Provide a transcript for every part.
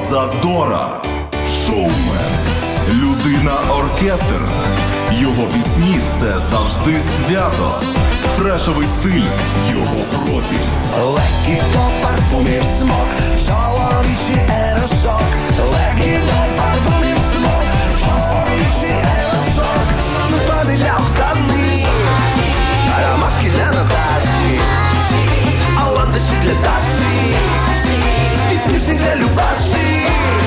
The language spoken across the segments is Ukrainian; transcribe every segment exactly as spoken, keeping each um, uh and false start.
Задора, шоумен, людина-оркестр. Його пісні – це завжди свято. Фрешовий стиль – його профіль. Легкий до парфумів смок, чоловічий аерошок. Легкий до парфумів смок, чоловічий аерошок. Подиляв за ним ромашки для Наташки, а ландыши для Даши, пісюшки для Любаши.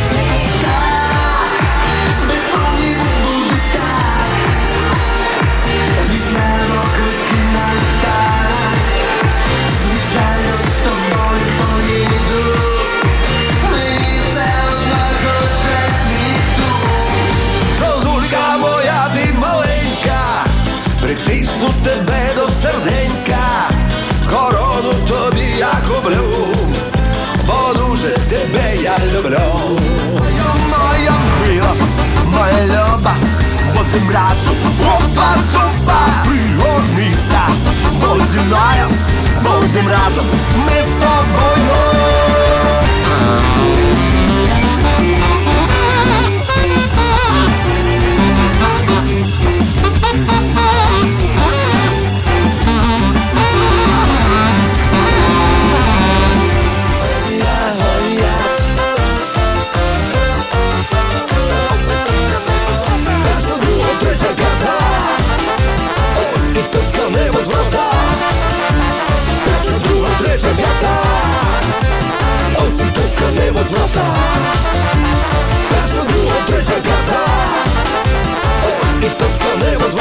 Притисну тебе до серденька, корону тобі я куплю, бо дуже тебе я люблю. Моя мила, моя люба, будем разом опа зуба. Пригорнися, будь зі мною, будем разом ми з тобою. Ось і точка невозврата. Перша, друга, третя, п'ята. Ось і точка невозврата.